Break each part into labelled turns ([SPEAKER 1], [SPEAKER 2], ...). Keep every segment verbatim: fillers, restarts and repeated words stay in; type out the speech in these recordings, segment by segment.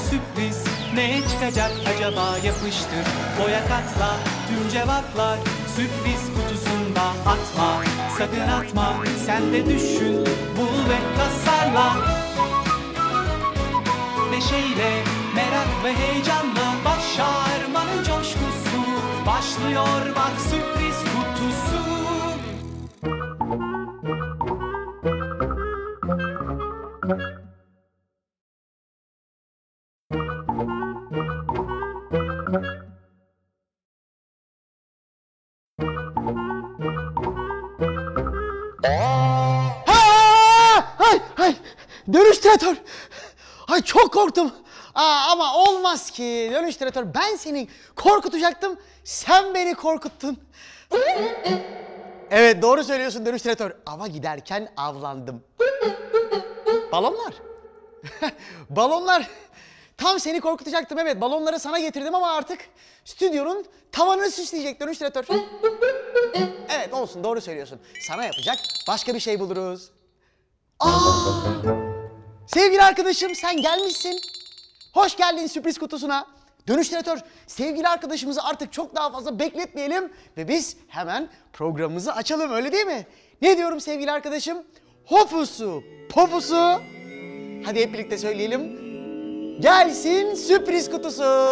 [SPEAKER 1] sürpriz. Ne çıkacak acaba, yapıştır, boya katla, tüm cevaplar sürpriz kutusunda. Atma, sakın atma, sen de düşün, bul ve tasarla. Neşeyle, merak ve heyecanla başarmanın coşkusu başlıyor, bak sürpriz kutusu.
[SPEAKER 2] Hay hay, dönüştüratör. Ay çok korktum. Aa, ama olmaz ki dönüştüratör, ben seni korkutacaktım, sen beni korkuttun. Evet, doğru söylüyorsun dönüştüratör, ava giderken avlandım. Balonlar. Balonlar. Tam seni korkutacaktım, evet, balonları sana getirdim ama artık stüdyonun tavanını süsleyecek dönüştüratör. Evet, olsun, doğru söylüyorsun. Sana yapacak başka bir şey buluruz. Aa! Sevgili arkadaşım, sen gelmişsin. Hoş geldin sürpriz kutusuna. Dönüştüratör, sevgili arkadaşımızı artık çok daha fazla bekletmeyelim ve biz hemen programımızı açalım, öyle değil mi? Ne diyorum sevgili arkadaşım? Hopusu, popusu. Hadi hep birlikte söyleyelim. Gelsin sürpriz kutusu.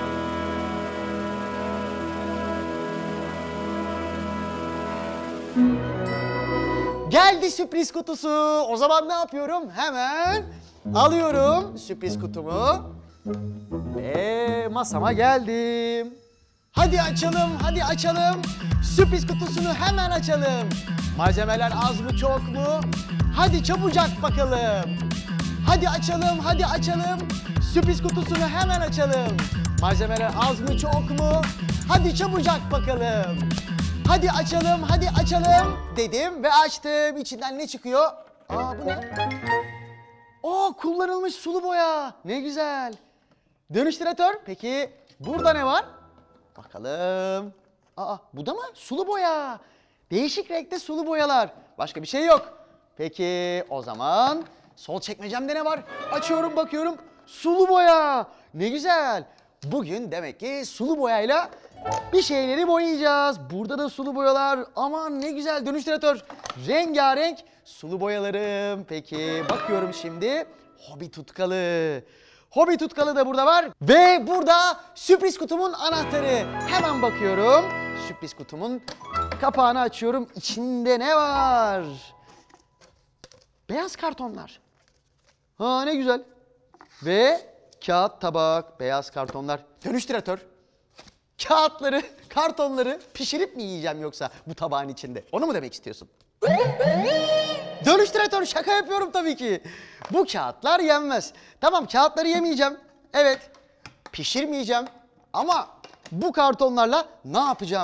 [SPEAKER 2] Geldi sürpriz kutusu. O zaman ne yapıyorum? Hemen alıyorum sürpriz kutumu ve masama geldim. Hadi açalım, hadi açalım. Sürpriz kutusunu hemen açalım. Malzemeler az mı, çok mu? Hadi çabucak bakalım. Hadi açalım, hadi açalım. Sürpriz kutusunu hemen açalım. Malzemeler az mı, çok mu? Hadi çabucak bakalım. Hadi açalım, hadi açalım dedim ve açtım. İçinden ne çıkıyor? Aa, bu ne? Aa, kullanılmış sulu boya. Ne güzel. Dönüştüratör, peki burada ne var? Bakalım. Aa, bu da mı? Sulu boya. Değişik renkte sulu boyalar. Başka bir şey yok. Peki o zaman sol çekmecemde ne var? Açıyorum, bakıyorum. Sulu boya. Ne güzel. Bugün demek ki sulu boyayla bir şeyleri boyayacağız. Burada da sulu boyalar. Aman ne güzel dönüştüratör. Rengarenk sulu boyalarım. Peki bakıyorum şimdi. Hobi tutkalı. Hobi tutkalı da burada var. Ve burada sürpriz kutumun anahtarı. Hemen bakıyorum. Sürpriz kutumun kapağını açıyorum. İçinde ne var? Beyaz kartonlar. Ha, ne güzel. Ve kağıt tabak, beyaz kartonlar. Dönüştüratör. Kağıtları, kartonları pişirip mi yiyeceğim yoksa bu tabağın içinde? Onu mu demek istiyorsun? Dönüştüratör, şaka yapıyorum tabii ki. Bu kağıtlar yenmez. Tamam, kağıtları yemeyeceğim. Evet, pişirmeyeceğim. Ama bu kartonlarla ne yapacağım?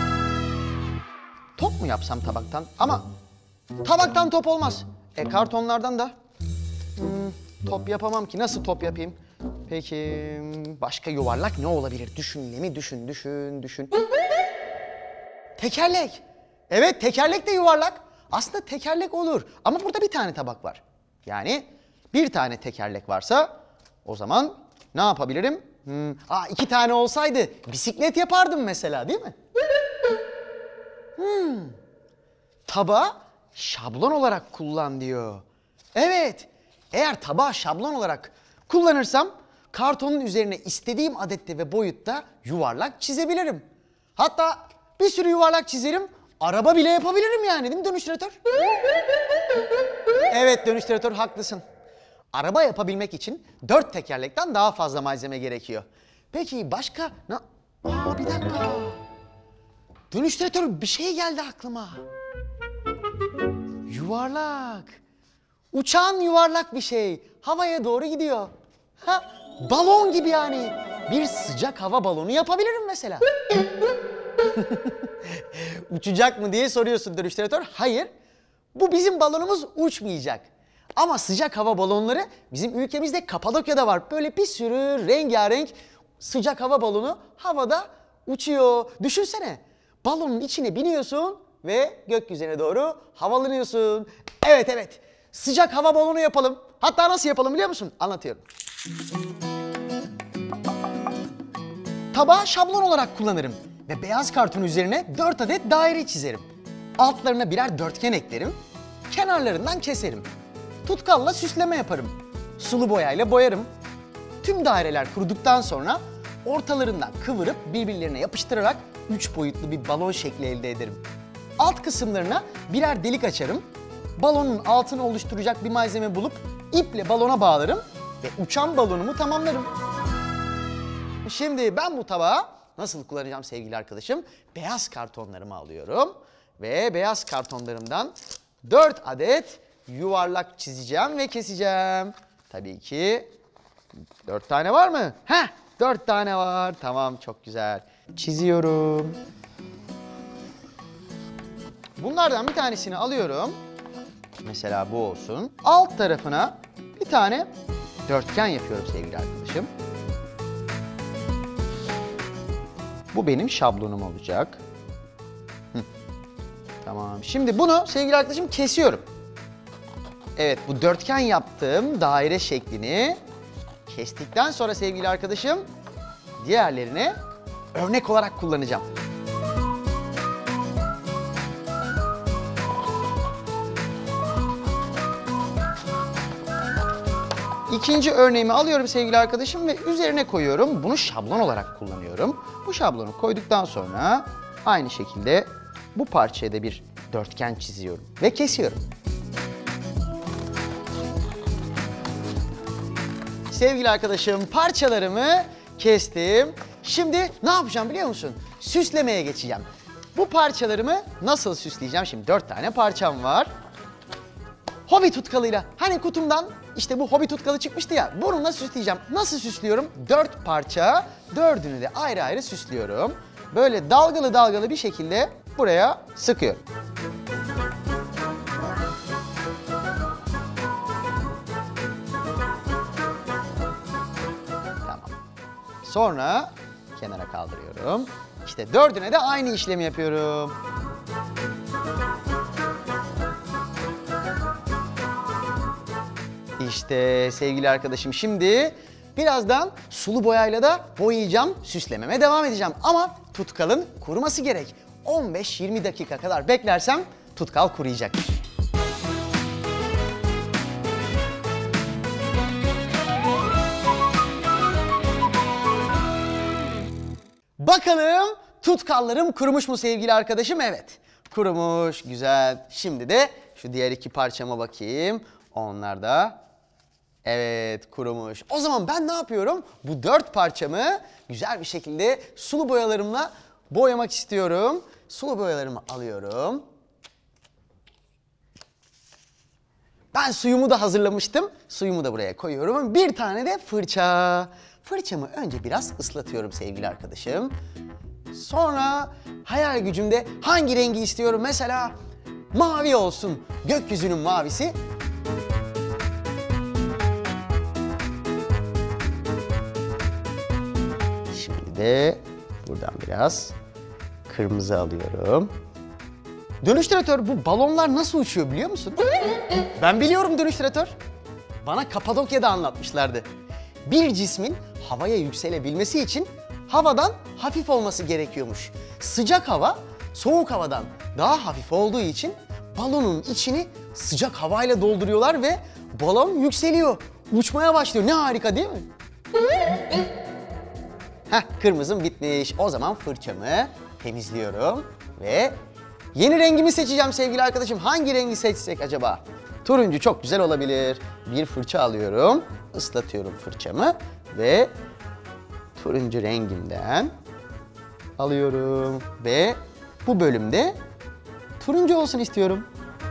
[SPEAKER 2] Top mu yapsam tabaktan? Ama tabaktan top olmaz. E kartonlardan da hmm, top yapamam ki. Nasıl top yapayım? Peki başka yuvarlak ne olabilir? Düşün Lemi, düşün, düşün, düşün. Tekerlek. Evet, tekerlek de yuvarlak. Aslında tekerlek olur ama burada bir tane tabak var. Yani bir tane tekerlek varsa o zaman ne yapabilirim? Hmm, aa, iki tane olsaydı bisiklet yapardım mesela, değil mi? Hmm. Tabağı şablon olarak kullan diyor. Evet, eğer tabağı şablon olarak kullanırsam kartonun üzerine istediğim adette ve boyutta yuvarlak çizebilirim. Hatta bir sürü yuvarlak çizerim, araba bile yapabilirim yani, değil mi dönüştüratör? Evet dönüştüratör, haklısın. Araba yapabilmek için dört tekerlekten daha fazla malzeme gerekiyor. Peki başka? Ne? Aa, bir dakika. Dönüştüratör, bir şey geldi aklıma. Yuvarlak. Uçan yuvarlak bir şey. Havaya doğru gidiyor. Ha, balon gibi yani. Bir sıcak hava balonu yapabilirim mesela. Uçacak mı diye soruyorsun dönüştüratör. Hayır. Bu bizim balonumuz uçmayacak. Ama sıcak hava balonları bizim ülkemizde Kapadokya'da var. Böyle bir sürü rengarenk sıcak hava balonu havada uçuyor. Düşünsene. Balonun içine biniyorsun ve gökyüzüne doğru havalanıyorsun. Evet evet. Sıcak hava balonu yapalım. Hatta nasıl yapalım biliyor musun? Anlatıyorum. Tabağı şablon olarak kullanırım ve beyaz karton üzerine dört adet daire çizerim. Altlarına birer dörtgen eklerim, kenarlarından keserim. Tutkalla süsleme yaparım. Sulu boyayla boyarım. Tüm daireler kuruduktan sonra ortalarından kıvırıp birbirlerine yapıştırarak üç boyutlu bir balon şekli elde ederim. Alt kısımlarına birer delik açarım. Balonun altını oluşturacak bir malzeme bulup iple balona bağlarım ve uçan balonumu tamamlarım. Şimdi ben bu tabağı nasıl kullanacağım sevgili arkadaşım? Beyaz kartonlarımı alıyorum ve beyaz kartonlarımdan dört adet yuvarlak çizeceğim ve keseceğim. Tabii ki dört tane var mı? Heh, dört tane var. Tamam, çok güzel. Çiziyorum. Bunlardan bir tanesini alıyorum. Mesela bu olsun. Alt tarafına bir tane dörtgen yapıyorum sevgili arkadaşım. Bu benim şablonum olacak. Hı. Tamam. Şimdi bunu sevgili arkadaşım kesiyorum. Evet, bu dörtgen yaptığım daire şeklini kestikten sonra sevgili arkadaşım diğerlerini örnek olarak kullanacağım. İkinci örneğimi alıyorum sevgili arkadaşım ve üzerine koyuyorum. Bunu şablon olarak kullanıyorum. Bu şablonu koyduktan sonra aynı şekilde bu parçaya da bir dörtgen çiziyorum ve kesiyorum. Sevgili arkadaşım, parçalarımı kestim. Şimdi ne yapacağım biliyor musun? Süslemeye geçeceğim. Bu parçalarımı nasıl süsleyeceğim? Şimdi dört tane parçam var. Hobi tutkalıyla, hani kutumdan işte bu hobi tutkalı çıkmıştı ya, bununla süsleyeceğim. Nasıl süslüyorum? Dört parça, dördünü de ayrı ayrı süslüyorum. Böyle dalgalı dalgalı bir şekilde buraya sıkıyorum. Tamam. Sonra kenara kaldırıyorum. İşte dördüne de aynı işlemi yapıyorum. İşte sevgili arkadaşım, şimdi birazdan sulu boyayla da boyayacağım, süslememe devam edeceğim. Ama tutkalın kuruması gerek. on beş yirmi dakika kadar beklersem tutkal kuruyacak. Bakalım tutkallarım kurumuş mu sevgili arkadaşım? Evet, kurumuş, güzel. Şimdi de şu diğer iki parçama bakayım. Onlar da evet kurumuş. O zaman ben ne yapıyorum? Bu dört parçamı güzel bir şekilde sulu boyalarımla boyamak istiyorum. Sulu boyalarımı alıyorum. Ben suyumu da hazırlamıştım. Suyumu da buraya koyuyorum. Bir tane de fırça. Fırçamı önce biraz ıslatıyorum sevgili arkadaşım. Sonra hayal gücümde hangi rengi istiyorum? Mesela mavi olsun. Gökyüzünün mavisi. Şimdi de buradan biraz kırmızı alıyorum. Dönüştüratör, bu balonlar nasıl uçuyor biliyor musun? Ben biliyorum dönüştüratör. Bana Kapadokya'da anlatmışlardı. Bir cismin havaya yükselebilmesi için havadan hafif olması gerekiyormuş. Sıcak hava soğuk havadan daha hafif olduğu için balonun içini sıcak havayla dolduruyorlar ve balon yükseliyor. Uçmaya başlıyor. Ne harika değil mi? Heh, kırmızım bitmiş. O zaman fırçamı temizliyorum ve yeni rengimi seçeceğim sevgili arkadaşım. Hangi rengi seçsek acaba? Turuncu çok güzel olabilir. Bir fırça alıyorum, ıslatıyorum fırçamı ve turuncu rengimden alıyorum ve bu bölümde turuncu olsun istiyorum.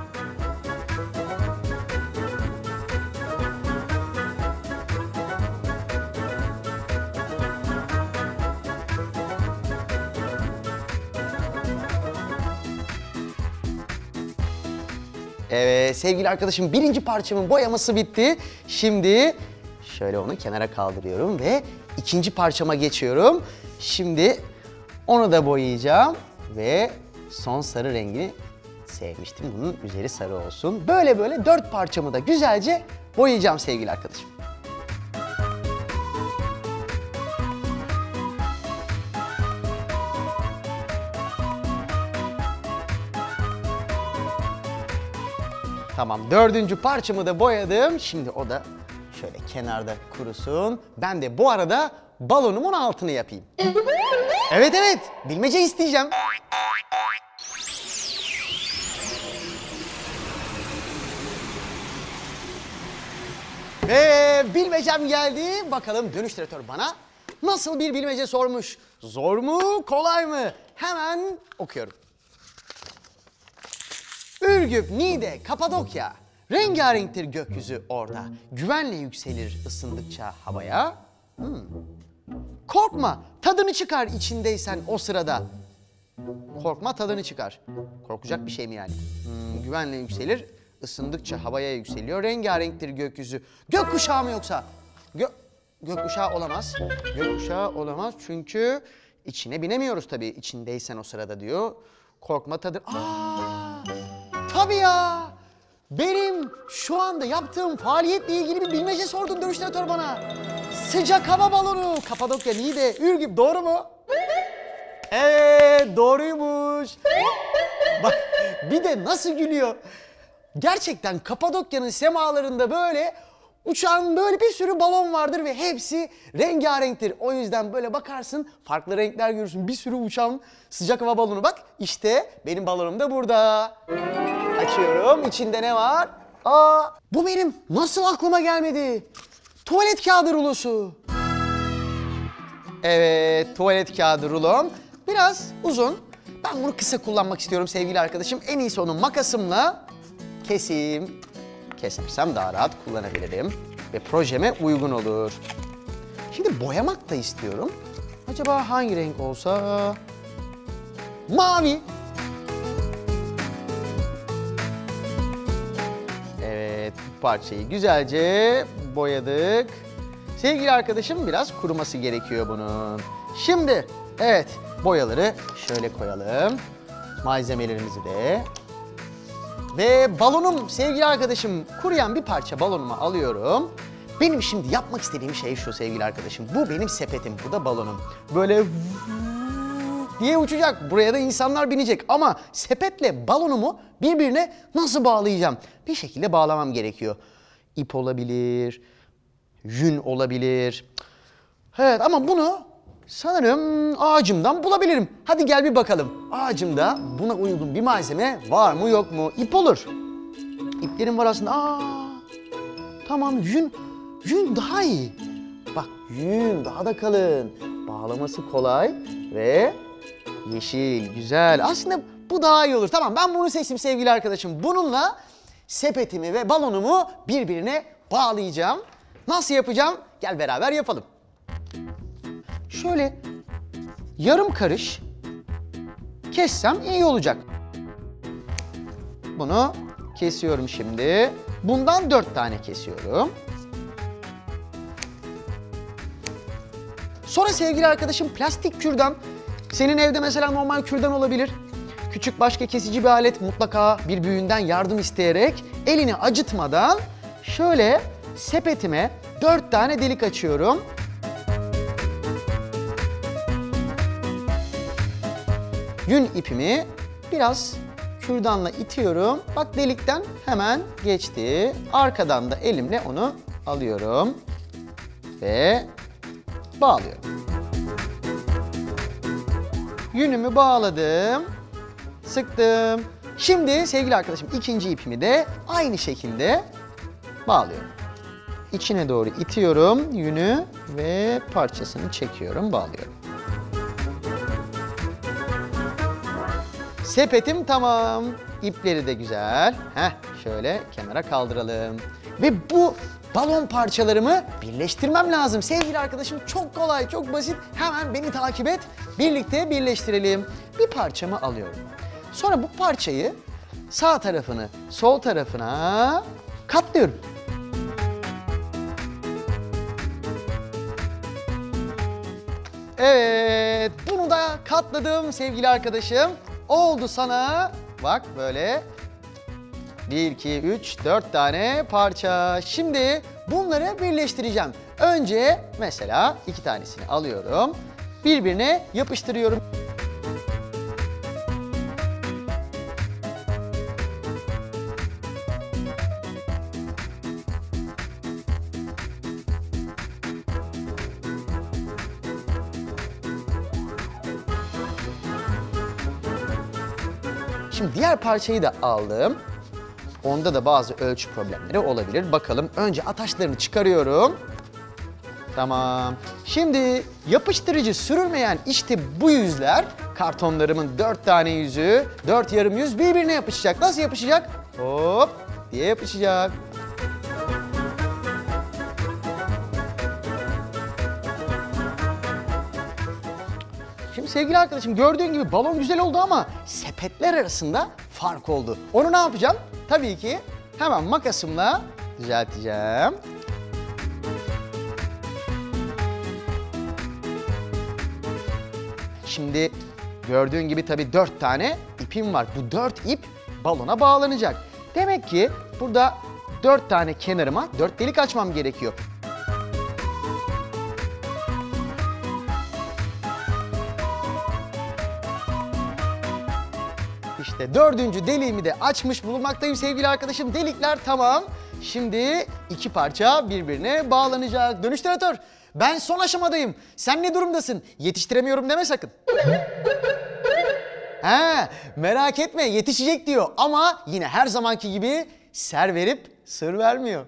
[SPEAKER 2] Evet sevgili arkadaşım, birinci parçamın boyaması bitti. Şimdi şöyle onu kenara kaldırıyorum ve ikinci parçama geçiyorum. Şimdi onu da boyayacağım ve son sarı rengini sevmiştim. Bunun üzeri sarı olsun. Böyle böyle dört parçamı da güzelce boyayacağım sevgili arkadaşım. Tamam, dördüncü parçamı da boyadım. Şimdi o da şöyle kenarda kurusun. Ben de bu arada balonumun altını yapayım. Evet evet, bilmece isteyeceğim. Ve bilmecem geldi. Bakalım dönüştüratör bana nasıl bir bilmece sormuş? Zor mu, kolay mı? Hemen okuyorum. Ürgüp, Niğde, Kapadokya. Rengarenktir gökyüzü orada. Güvenle yükselir ısındıkça havaya. Hmm. Korkma, tadını çıkar içindeysen o sırada. Korkma, tadını çıkar. Korkacak bir şey mi yani? Hmm, güvenle yükselir, ısındıkça havaya yükseliyor. Rengarenktir gökyüzü. Gökkuşağı mı yoksa? Gö Gökkuşağı olamaz. Gökkuşağı olamaz çünkü içine binemiyoruz tabii. İçindeysen o sırada diyor. Korkma, tadı... Aa, tabii ya. Benim şu anda yaptığım faaliyetle ilgili bir bilmece sordun dönüştüratör bana. Sıcak hava balonu. Kapadokya, Niğde, Ürgüp, doğru mu? Evet, doğruymuş. Bak, bir de nasıl gülüyor. Gerçekten Kapadokya'nın semalarında böyle uçan böyle bir sürü balon vardır ve hepsi rengarenktir. O yüzden böyle bakarsın, farklı renkler görürsün. Bir sürü uçan sıcak hava balonu. Bak işte benim balonum da burada. Açıyorum. İçinde ne var? Aa, bu benim nasıl aklıma gelmedi? Tuvalet kağıdı rulosu. Evet, tuvalet kağıdı rulom. Biraz uzun. Ben bunu kısa kullanmak istiyorum sevgili arkadaşım. En iyisi onu makasımla keseyim. Kesersem daha rahat kullanabilirim. Ve projeme uygun olur. Şimdi boyamak da istiyorum. Acaba hangi renk olsa? Mavi. Evet, bu parçayı güzelce boyadık. Sevgili arkadaşım, biraz kuruması gerekiyor bunun. Şimdi, evet, boyaları şöyle koyalım. Malzemelerimizi de. Ve balonum sevgili arkadaşım, kuruyan bir parça balonumu alıyorum. Benim şimdi yapmak istediğim şey şu sevgili arkadaşım. Bu benim sepetim, bu da balonum. Böyle diye uçacak. Buraya da insanlar binecek. Ama sepetle balonumu birbirine nasıl bağlayacağım? Bir şekilde bağlamam gerekiyor. İp olabilir, yün olabilir. Evet, ama bunu sanırım ağacımdan bulabilirim. Hadi gel bir bakalım. Ağacımda buna uygun bir malzeme var mı yok mu? İp olur. İplerim var aslında. Aa, tamam, yün. Yün daha iyi. Bak, yün daha da kalın. Bağlaması kolay ve yeşil, güzel. Aslında bu daha iyi olur. Tamam, ben bunu seçtim sevgili arkadaşım. Bununla sepetimi ve balonumu birbirine bağlayacağım. Nasıl yapacağım? Gel beraber yapalım. Şöyle yarım karış kessem iyi olacak. Bunu kesiyorum şimdi. Bundan dört tane kesiyorum. Sonra sevgili arkadaşım, plastik kürdan. Senin evde mesela normal kürdan olabilir. Küçük başka kesici bir alet, mutlaka bir büyüğünden yardım isteyerek elini acıtmadan şöyle sepetime dört tane delik açıyorum. Yün ipimi biraz kürdanla itiyorum. Bak, delikten hemen geçti. Arkadan da elimle onu alıyorum ve bağlıyorum. Yünümü bağladım, sıktım. Şimdi sevgili arkadaşım, ikinci ipimi de aynı şekilde bağlıyorum. İçine doğru itiyorum yünü ve parçasını çekiyorum, bağlıyorum. Sepetim tamam. İpleri de güzel. Heh, şöyle kenara kaldıralım. Ve bu balon parçalarımı birleştirmem lazım. Sevgili arkadaşım, çok kolay, çok basit. Hemen beni takip et. Birlikte birleştirelim. Bir parçamı alıyorum. Sonra bu parçayı sağ tarafını sol tarafına katlıyorum. Evet, bunu da katladım sevgili arkadaşım. Oldu sana. Bak böyle. bir, iki, üç, dört tane parça. Şimdi bunları birleştireceğim. Önce mesela iki tanesini alıyorum. Birbirine yapıştırıyorum. Şimdi diğer parçayı da aldım. Onda da bazı ölçü problemleri olabilir. Bakalım, önce ataşlarını çıkarıyorum. Tamam. Şimdi yapıştırıcı sürülmeyen işte bu yüzler, kartonlarımın dört tane yüzü, dört yarım yüz birbirine yapışacak. Nasıl yapışacak? Hop diye yapışacak. Şimdi sevgili arkadaşım, gördüğün gibi balon güzel oldu ama sepetler arasında fark oldu. Onu ne yapacağım? Tabii ki hemen makasımla düzelteceğim. Şimdi gördüğün gibi tabii dört tane ipim var. Bu dört ip balona bağlanacak. Demek ki burada dört tane kenarıma dört delik açmam gerekiyor. İşte dördüncü deliğimi de açmış bulunmaktayım sevgili arkadaşım. Delikler tamam. Şimdi iki parça birbirine bağlanacak. Dönüştüratör, ben son aşamadayım. Sen ne durumdasın? Yetiştiremiyorum deme sakın. He, merak etme, yetişecek diyor ama yine her zamanki gibi ser verip sır vermiyor.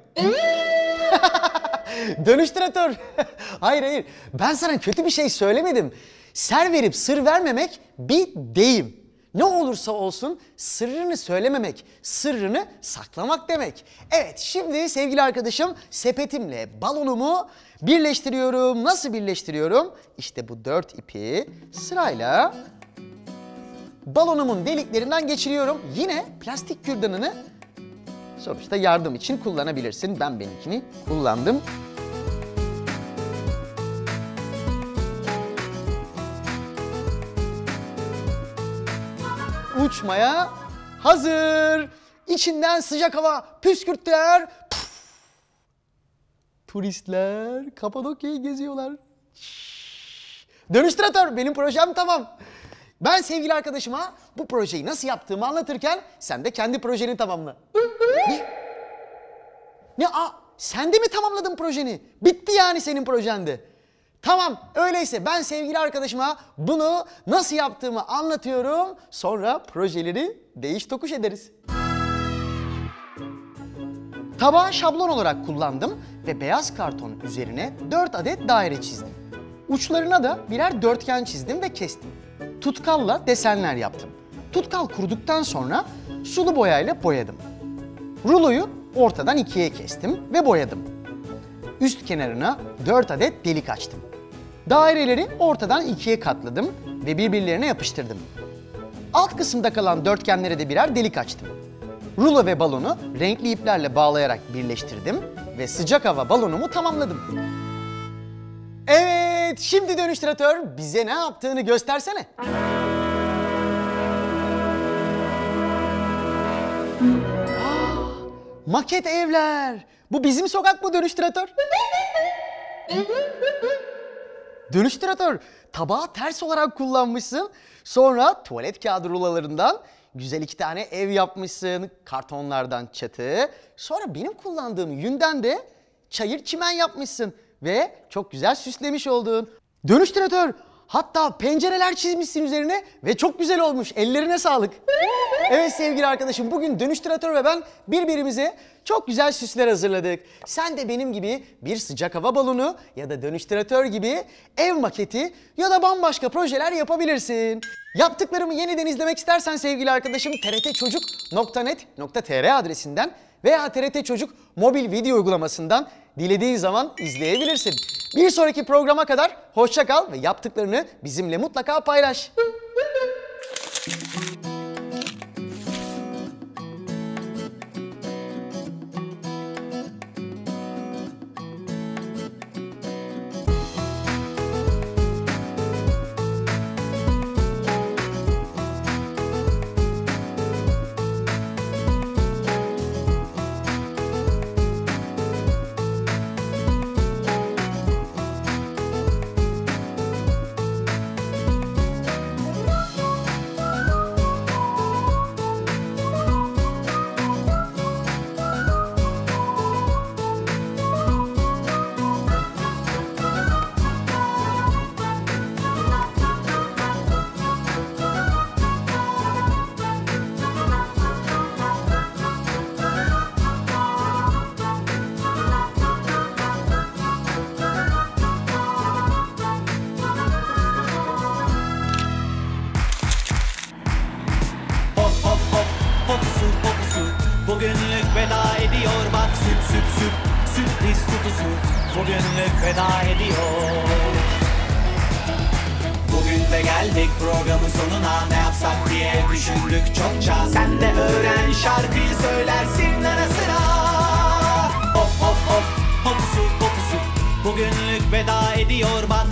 [SPEAKER 2] Dönüştüratör. Hayır hayır, ben sana kötü bir şey söylemedim. Ser verip sır vermemek bir deyim. Ne olursa olsun sırrını söylememek, sırrını saklamak demek. Evet, şimdi sevgili arkadaşım, sepetimle balonumu birleştiriyorum. Nasıl birleştiriyorum? İşte bu dört ipi sırayla balonumun deliklerinden geçiriyorum. Yine plastik kürdanını sonuçta yardım için kullanabilirsin. Ben benimkini kullandım. Uçmaya hazır. İçinden sıcak hava püskürtler. Puf. Turistler Kapadokya'yı geziyorlar. Şşş. Dönüştüratör, benim projem tamam. Ben sevgili arkadaşıma bu projeyi nasıl yaptığımı anlatırken sen de kendi projeni tamamla. Ne? Ne? Aa, sen de mi tamamladın projeni? Bitti yani senin projende. Tamam, öyleyse ben sevgili arkadaşıma bunu nasıl yaptığımı anlatıyorum. Sonra projeleri değiş tokuş ederiz. Tabağı şablon olarak kullandım ve beyaz karton üzerine dört adet daire çizdim. Uçlarına da birer dörtgen çizdim ve kestim. Tutkalla desenler yaptım. Tutkal kuruduktan sonra sulu boyayla boyadım. Ruloyu ortadan ikiye kestim ve boyadım. Üst kenarına dört adet delik açtım. Daireleri ortadan ikiye katladım ve birbirlerine yapıştırdım. Alt kısımda kalan dörtgenlere de birer delik açtım. Rulo ve balonu renkli iplerle bağlayarak birleştirdim ve sıcak hava balonumu tamamladım. Evet, şimdi dönüştüratör bize ne yaptığını göstersene. Aa, maket evler. Bu bizim sokak mı dönüştüratör? Dönüştüratör, tabağı ters olarak kullanmışsın. Sonra tuvalet kağıdı rulolarından güzel iki tane ev yapmışsın. Kartonlardan çatı. Sonra benim kullandığım yünden de çayır çimen yapmışsın. Ve çok güzel süslemiş oldun. Dönüştüratör, hatta pencereler çizmişsin üzerine ve çok güzel olmuş. Ellerine sağlık. Evet sevgili arkadaşım, bugün dönüştüratör ve ben birbirimize çok güzel süsler hazırladık. Sen de benim gibi bir sıcak hava balonu ya da dönüştüratör gibi ev maketi ya da bambaşka projeler yapabilirsin. Yaptıklarımı yeniden izlemek istersen sevgili arkadaşım t r t çocuk nokta net nokta t r adresinden veya T R T Çocuk mobil video uygulamasından dilediğin zaman izleyebilirsin. Bir sonraki programa kadar hoşça kal ve yaptıklarını bizimle mutlaka paylaş.
[SPEAKER 1] veda ediyor. Bugün de geldik programın sonuna, ne yapsak diye düşündük çokça. Sen de öğren şarkıyı söylersin ara sıra. Of of of, pokusu pokusu, bugünlük veda ediyor bana.